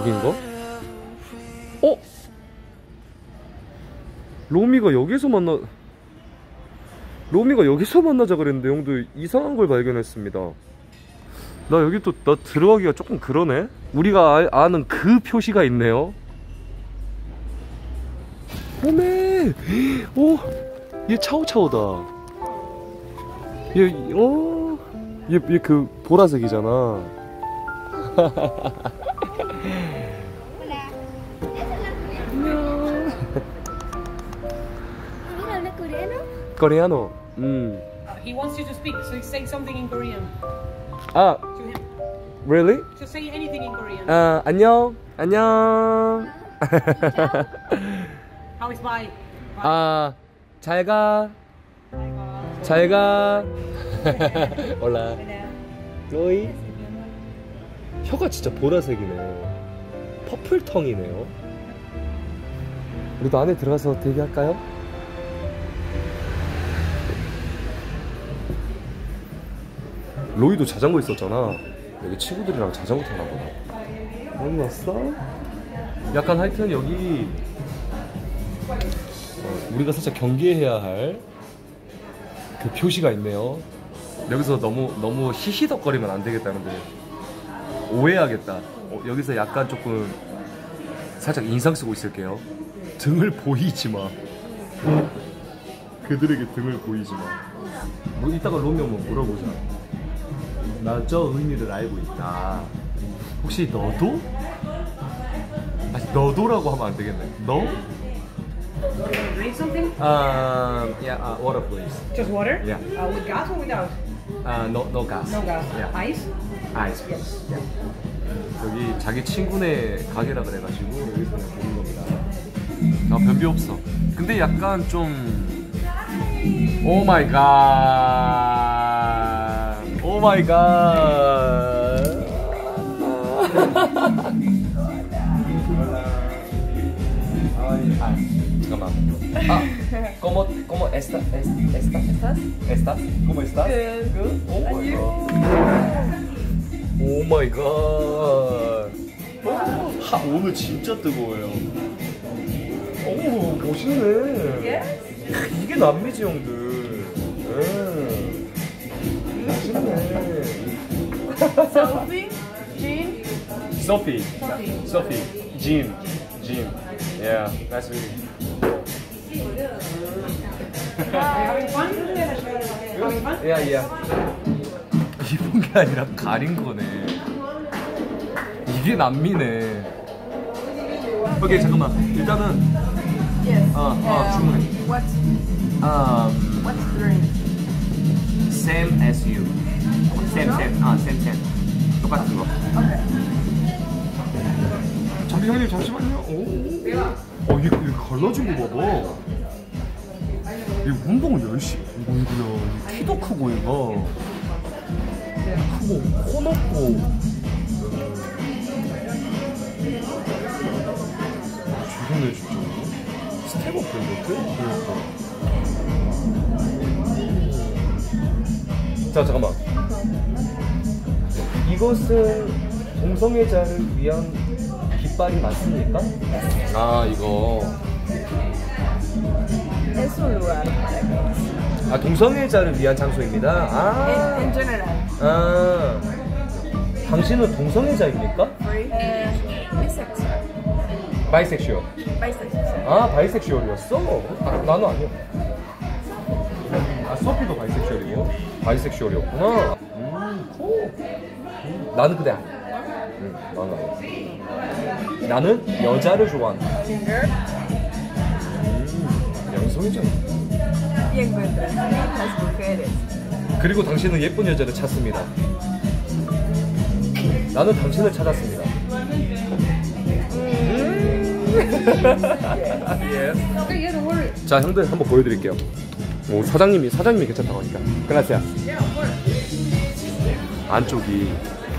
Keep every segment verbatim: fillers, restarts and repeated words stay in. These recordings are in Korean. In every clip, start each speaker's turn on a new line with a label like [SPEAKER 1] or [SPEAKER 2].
[SPEAKER 1] 여긴가? 어? 로미가 여기서 만나 로미가 여기서 만나자 그랬는데 형도 이상한 걸 발견했습니다. 나 여기 또 나 들어가기가 조금 그러네. 우리가 아, 아는 그 표시가 있네요. 오메, 오, 얘 차오차오다. 얘, 어, 얘, 얘 그 보라색이잖아. 코리아노. 음.
[SPEAKER 2] He wants you to speak, so say something in Korean.
[SPEAKER 1] 아,
[SPEAKER 2] To him.
[SPEAKER 1] really?
[SPEAKER 2] Just say anything in Korean.
[SPEAKER 1] 아, 안녕, 안녕.
[SPEAKER 2] How is bye? Bye.
[SPEAKER 1] 아, 잘 가, 잘 가. 올라. 로이. 혀가 진짜 보라색이네. 퍼플텅이네요. 우리도 안에 들어가서 대기할까요? 로이도 자전거 있었잖아. 여기 친구들이랑 자전거 타나 보다. 여기 왔어? 약간 하여튼 여기 어, 우리가 살짝 경계해야 할 그 표시가 있네요. 여기서 너무 너무 히히덕거리면 안 되겠다는데 오해하겠다. 어, 여기서 약간 조금 살짝 인상 쓰고 있을게요. 등을 보이지 마. 그들에게 등을 보이지 마. 뭐 이따가 로미 한번 물어보자. 나 저 의미를 알고 있다. 혹시 너도? 아니 너도라고 하면 안 되겠네. 너?
[SPEAKER 2] Drink something?
[SPEAKER 1] Um, yeah, uh, water please.
[SPEAKER 2] Just water?
[SPEAKER 1] Yeah.
[SPEAKER 2] Uh, with gas or without?
[SPEAKER 1] Uh, no, no gas.
[SPEAKER 2] No gas.
[SPEAKER 1] Yeah.
[SPEAKER 2] Ice?
[SPEAKER 1] Ice please. Yeah. 여기 자기 친구네 가게라 그래가지고 여기서 그냥 보는 겁니다. 나 변비 없어. 근데 약간 좀 오 마이 갓. 오 마이 갓. 아, 잠깐만. 아, ¿cómo cómo esta esta estas estas cómo estás?
[SPEAKER 2] Good.
[SPEAKER 1] Good. Oh my
[SPEAKER 2] And you?
[SPEAKER 1] god. 오 마이 갓. 하, 오늘 진짜 뜨거워요. 오, 멋있네.
[SPEAKER 2] Yes?
[SPEAKER 1] 이게 남미지 형들. 음. 멋있네.
[SPEAKER 2] Sophie? Jean?
[SPEAKER 1] Sophie.
[SPEAKER 2] Sophie.
[SPEAKER 1] Sophie. Jean. Jean. Yeah, nice meeting you.
[SPEAKER 2] Are you having fun? Having fun?
[SPEAKER 1] Yeah, yeah. 입은 게 아니라 가린 거네. 이게 남미네. 오케이, 잠깐만. 일단은
[SPEAKER 2] Yes.
[SPEAKER 1] 아, 아, 주문해.
[SPEAKER 2] What?
[SPEAKER 1] Um,
[SPEAKER 2] What's the drink?
[SPEAKER 1] same as you. Same, same. 아, same, same. 똑같은 거.
[SPEAKER 2] Okay.
[SPEAKER 1] 잠시 형님 잠시만요. 오. 어, 이거, 이거 갈라진 거 봐봐. 이 운동을 열심히. 어이구야. 키도 크고 얘가. 크고 코 높고. 죽이네 진짜. 스텝업 밴드? 자 잠깐만. 이것은 동성애자를 위한 깃발이 맞습니까? 아 이거
[SPEAKER 2] Es un lugar para gays.
[SPEAKER 1] 아 동성애자를 위한 장소입니다. 아,
[SPEAKER 2] En, en general.
[SPEAKER 1] 아 당신은 동성애자입니까?
[SPEAKER 2] Free. Bisexual.
[SPEAKER 1] 바이섹슈얼.
[SPEAKER 2] Bisexual.
[SPEAKER 1] 아 바이섹슈얼이었어? 아, 나는 아니야. 아 소피도 바이섹슈얼이고 바이섹슈얼이었구나. 음, 코. 음, 나는 그대 아니야. 응, 나는 아니야. 나는 여자를 좋아한다.
[SPEAKER 2] Ginger.
[SPEAKER 1] 음, 양성이잖아.
[SPEAKER 2] Y encuentras lindas mujeres.
[SPEAKER 1] 그리고 당신은 예쁜 여자를 찾습니다. 나는 당신을 찾았습니다. Yes.
[SPEAKER 2] Okay, yeah, don't worry.
[SPEAKER 1] 자, 형들 한번 보여드릴게요. 오, 사장님이 사장님이 괜찮다고 하니까. 그라시아.
[SPEAKER 2] Yeah, of course.
[SPEAKER 1] 안쪽이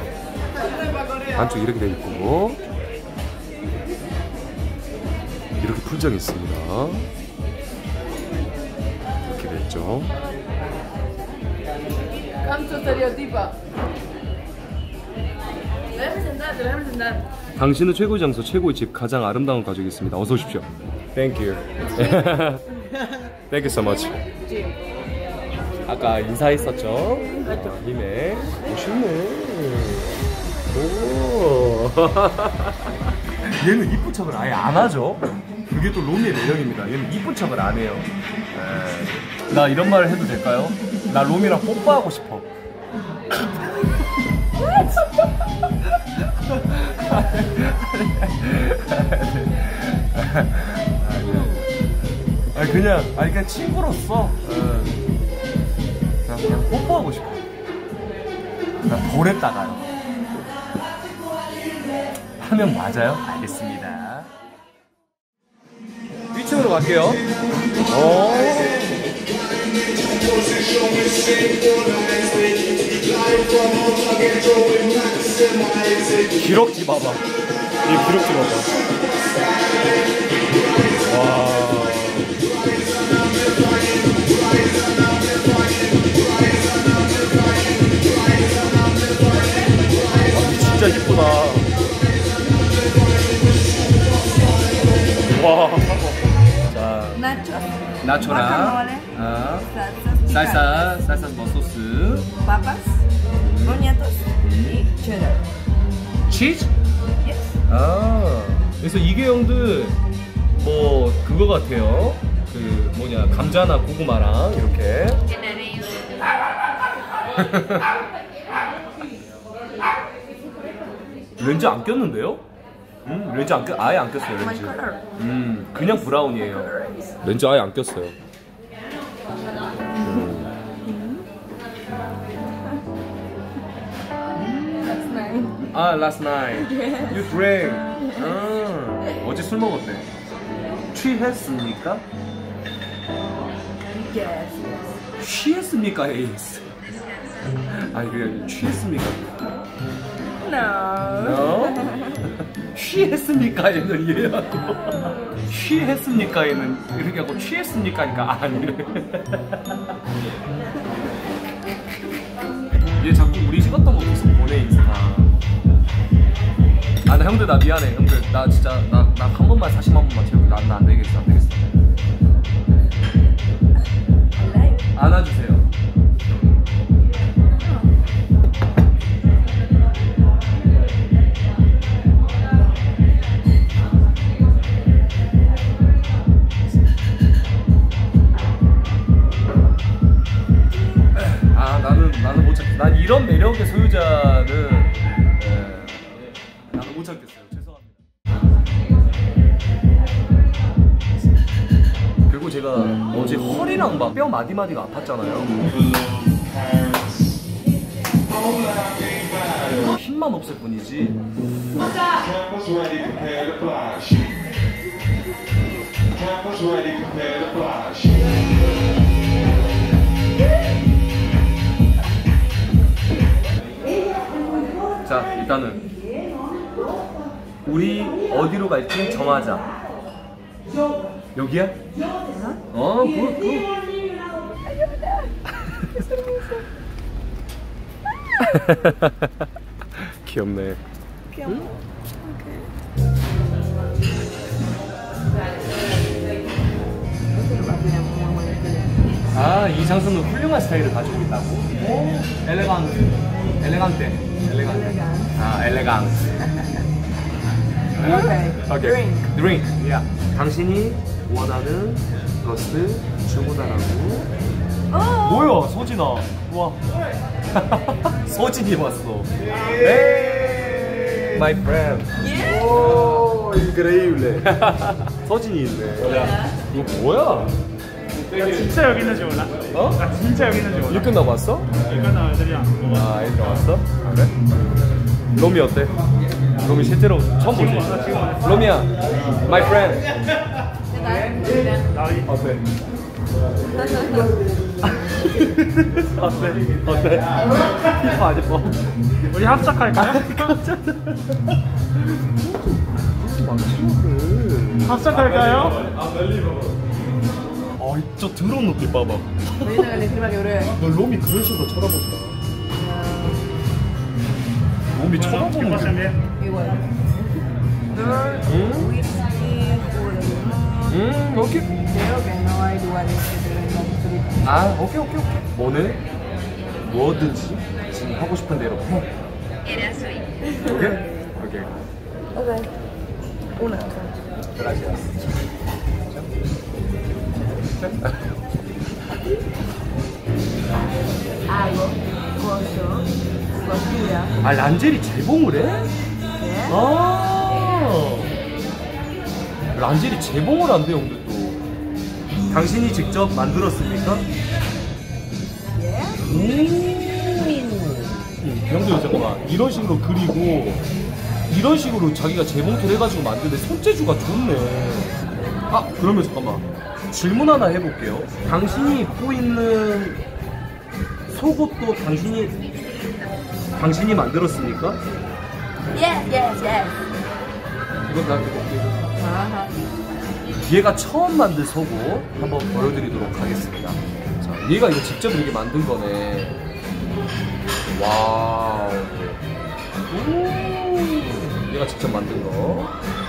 [SPEAKER 1] 안쪽 이렇게 돼 있고 이렇게 풀장이 있습니다. 이렇게 됐죠.
[SPEAKER 2] Come to Stereotipa.
[SPEAKER 1] 당신은 최고의 장소, 최고의 집, 가장 아름다운 가족이 있습니다. 어서 오십시오. Thank you. Thank you so much. 아까 인사했었죠? 힘에. 멋있네. 오. 얘는 이쁜 척을 아예 안 하죠? 그게 또 로미의 매력입니다. 얘는 이쁜 척을 안 해요. 에이. 나 이런 말을 해도 될까요? 나 로미랑 뽀뽀하고 싶어. 아니 그냥 아니 그냥 친구로서 그냥, 그냥 뽀뽀하고 싶어. 나 돌했다가요. 하면 맞아요? 알겠습니다. 일 층으로 갈게요. 오. 기럭지 봐봐. 이 기럭지 봐봐. 와. 진짜 이쁘다. 와. 자,
[SPEAKER 3] 나초.
[SPEAKER 1] 나초랑 아, 살사, 살사 뭐 소스,
[SPEAKER 3] papas, boniatos y cheddar.
[SPEAKER 1] 치즈?
[SPEAKER 3] Yes.
[SPEAKER 1] 아, 그래서 이게 형들 뭐 그거 같아요. 그 뭐냐 감자나 고구마랑 이렇게. 렌즈 안 꼈는데요? 음, 렌즈 안 꼈, 아예 안 꼈어요 렌즈. 음, 그냥 브라운이에요. 렌즈 아예 안 꼈어요. 아, last night you drank. 아, 어제 술 먹었대. 취했습니까?
[SPEAKER 3] Yes.
[SPEAKER 1] 취했습니까? 에이스. 아니 그냥 취했습니까?
[SPEAKER 3] No.
[SPEAKER 1] No? 취했습니까? 얘는 이해하고 취했습니까? 얘는 이렇게 하고 취했습니까? 니까 아니래. 얘 자꾸 우리 찍었던 거 계속 보내 인스타. 아, 나 형들 나 미안해. 형들 나 진짜 나 나 한 번만 사십만 번만 채우고 나 안 되겠어 안 되겠어. 안아주세요. 아 나는 나는 못 찾겠어. 난 이런 매력의 소유자는 에, 나는 못 찾겠어요. 죄송합니다. 그리고 제가 어제 허리랑 막 뼈 마디마디가 아팠잖아요. 힘만 없을 뿐이지. 자, 일단은 우리 어디로 갈지 정하자. 여기야? 어, 굿, 굿. 귀엽네.
[SPEAKER 3] 귀여워.
[SPEAKER 1] 응? 아, 이 장소는 훌륭한 스타일을 가지고 있다고? 오, 엘레간트. 엘레간테. 엘레간테. 아, 엘레간트.
[SPEAKER 3] Okay.
[SPEAKER 1] 오케이.
[SPEAKER 3] Drink.
[SPEAKER 1] 드링크. 야. 당신이 원하는 것을 주문하라고.
[SPEAKER 3] Oh.
[SPEAKER 1] 뭐야, 소진아. 와. 소진이 왔어. 에이. My friend.
[SPEAKER 3] Yeah.
[SPEAKER 1] 오, increíble. 소진이 있네. 야, 이거 뭐야?
[SPEAKER 4] 나 진짜 여기 있는지 몰라.
[SPEAKER 1] 어?
[SPEAKER 4] 나 진짜 여기 있는지 몰라.
[SPEAKER 1] 일 끝나고 왔어?
[SPEAKER 4] 이거 나 애들이랑.
[SPEAKER 1] 아, 일찍 왔어? 그래? 로미 어때? 로미 실제로 처음 보지?
[SPEAKER 4] 왔어, 지금 왔어.
[SPEAKER 1] 로미야, my friend.
[SPEAKER 4] 나 이-
[SPEAKER 1] 어때? 어때? 어때? 이뻐 안 이뻐?
[SPEAKER 4] 우리 합작할까요? 합작할까요?
[SPEAKER 1] 아, 저 더러운 눈빛 봐봐.
[SPEAKER 3] Ahorita le escriba que breve.
[SPEAKER 1] 너 로미 그런 식으로 쳐다보지 마. 우리 쳐다보는
[SPEAKER 4] pasen
[SPEAKER 1] 게.
[SPEAKER 4] bien.
[SPEAKER 3] Igual.
[SPEAKER 1] 응?
[SPEAKER 3] Whisky, jugo de limón.
[SPEAKER 1] 응, 오케이.
[SPEAKER 3] Creo que no hay lugares que te vendan frito.
[SPEAKER 1] 아, 오케이, 오케이, 오케이. 뭐는 뭐든지 지금 하고 싶은 대로 해. 오케이? 오케이.
[SPEAKER 3] Ok. Una.
[SPEAKER 1] Gracias.
[SPEAKER 3] Hago, coso, costura.
[SPEAKER 1] 아, 란젤이 재봉을 해?
[SPEAKER 3] ¿Bien?
[SPEAKER 1] 아. 란젤이 재봉을 한대, 형들 또. 당신이 직접 만들었습니까?
[SPEAKER 3] Bien.
[SPEAKER 1] 오. 형들 잠깐만. 이런 식으로 그리고 이런 식으로 자기가 재봉틀 해가지고 만드는데 손재주가 좋네. 아, 그러면 잠깐만. 질문 하나 해볼게요. 당신이 입고 있는 속옷도 당신이 당신이 만들었습니까?
[SPEAKER 3] Yes, yes, yes.
[SPEAKER 1] 이건 나한테 볼게요.
[SPEAKER 3] Ajá.
[SPEAKER 1] 얘가 처음 만든 속옷 한번 보여드리도록 하겠습니다. 자, 얘가 이거 직접 이렇게 만든 거네. 와우. 오. 얘가 직접 만든 거.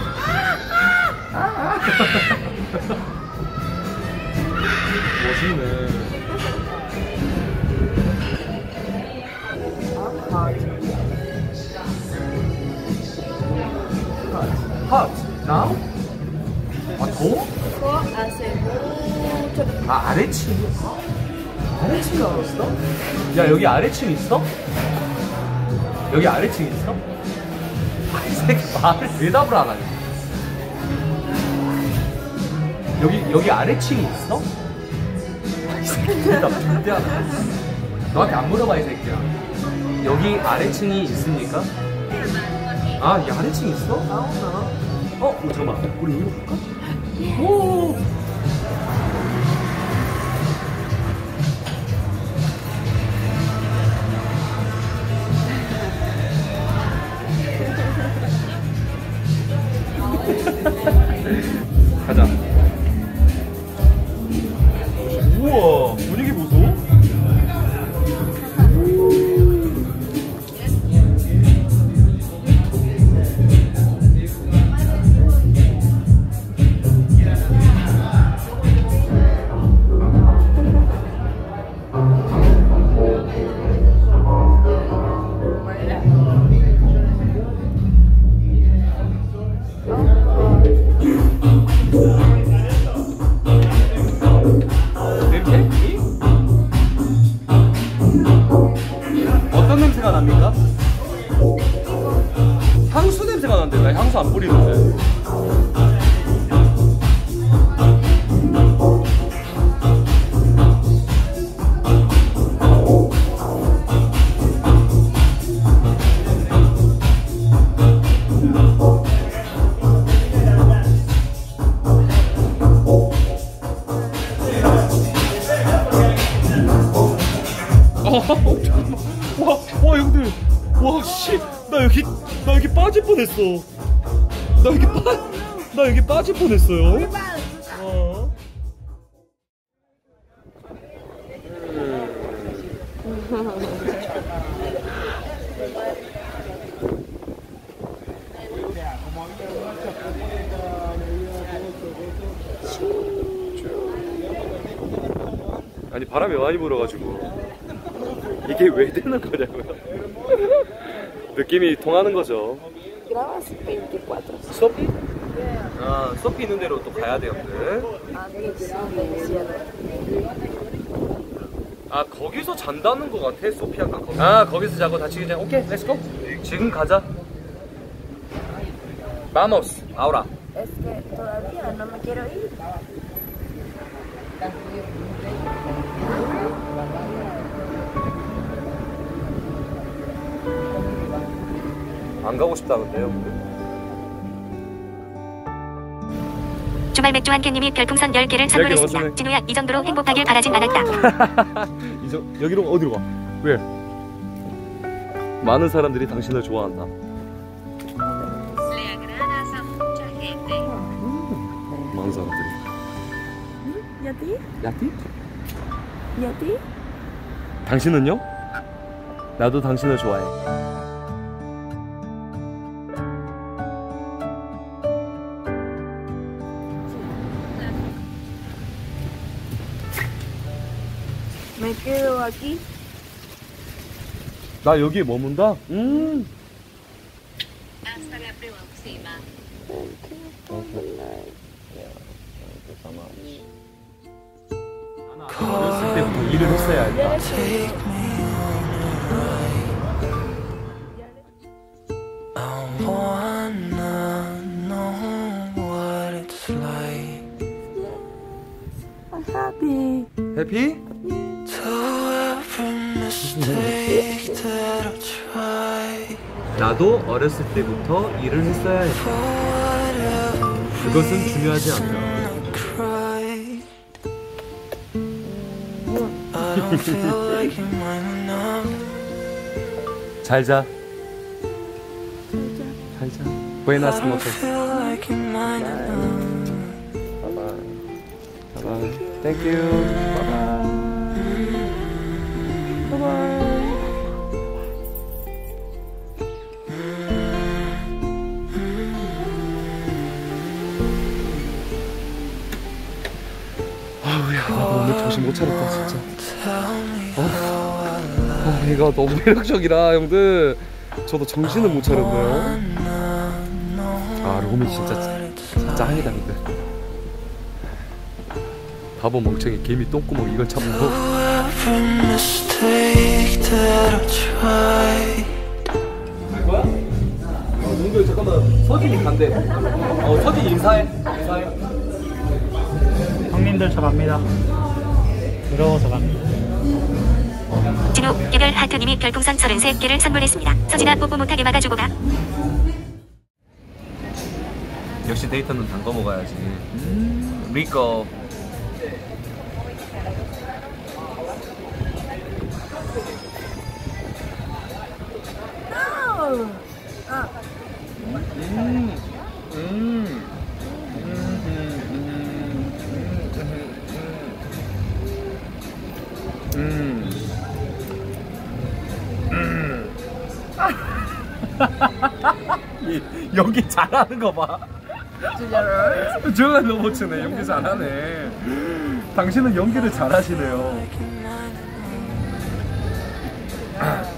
[SPEAKER 1] 멋있네. 핫. now? 아, 더워?
[SPEAKER 3] Esto hace mucho que...
[SPEAKER 1] 아, 아래층? 아래층이 알았어? 야, 여기 아래층 있어? 여기 아래층 있어? 아, 이 새끼 말을 대답을 안 하네. 여기, 여기 아래층이 있어? 아, 이 새끼 대답 절대 안 해. 너한테 안 물어봐, 이 새끼야. 여기 아래층이 있습니까? 아, 이 아래층 있어? 어? 어, 잠깐만. 우리 여기로 갈까? 오! 가자. 우와, 분위기 보소. 냄새? 어떤 냄새가 납니까? 향수 냄새가 나는데 나 향수 안 뿌리는데. 와, 와, 형들, 와, 씨, 나 여기, 나 여기 빠질 뻔했어. 나 여기 빠, 나 여기 빠질 뻔했어요. 어. 아니, 바람이 많이 불어가지고 이게 왜 되는 거냐고요. 느낌이 통하는 거죠.
[SPEAKER 3] Grabas veinticuatro.
[SPEAKER 1] 소피? 아, 소피 있는 대로 또 가야 돼요, 형들.
[SPEAKER 3] Antes de cierre.
[SPEAKER 1] 아, 거기서 잔다는 거 같아, 소피 아까 거기. 아, 거기서 자고 다치기 전에. 오케이, 렛츠고. 지금 가자. Vamos, ahora.
[SPEAKER 3] Es que todavía no me quiero ir.
[SPEAKER 1] 안 가고 싶다는데요.
[SPEAKER 5] 주말 맥주 한 캔님이 별풍선 열 개를
[SPEAKER 1] 열 개
[SPEAKER 5] 선물했습니다.
[SPEAKER 1] 넣었네.
[SPEAKER 5] 진우야, 이 정도로 행복하길 바라진 않았다.
[SPEAKER 1] 이제 여기로 어디로 가? 왜? 많은 사람들이 당신을 좋아한다. 많은 사람들이.
[SPEAKER 3] ¿Y a ti?
[SPEAKER 1] 야티?
[SPEAKER 3] ¿Y a ti?
[SPEAKER 1] 당신은요? 나도 당신을 좋아해.
[SPEAKER 3] Me quedo aquí.
[SPEAKER 1] 나 여기에 머문다? 음. 어렸을 때부터 일을 했어야 했다.
[SPEAKER 3] I'm happy.
[SPEAKER 1] 해피? 나도 어렸을 때부터 일을 했어야 했다. 그것은 중요하지 않다. 잘 자. 잘 자. Buenas noches. Bye bye. Thank you. Bye bye. Bye bye. 아우야, 나 오늘 정신 못 차렸다 진짜. 어, 어 얘가 너무 매력적이라 형들. 저도 정신을 못 차렸네요. 아 로미 진짜 진짜 짱이다 근데. 바보 멍청이 개미 똥구멍 이걸 참는 거. 갈 거야? 어 농규 잠깐만 서진이 간대. 어 서진 인사해. 인사해.
[SPEAKER 4] 형님들 저 갑니다. 부러워서 갑니다.
[SPEAKER 5] 진우, 개별 하트님이 별풍선 서른세 개를 선물했습니다. 서진아 뽀뽀 못하게 막아주고 가.
[SPEAKER 1] 역시 데이터는 단 거 먹어야지. 음, 리코.
[SPEAKER 3] No. Ah.
[SPEAKER 1] 음, 음, 음, 음, 음. 연기 잘하는 거 봐. 저가 너무 치네. 연기 잘하네. 당신은 연기를 잘하시네요.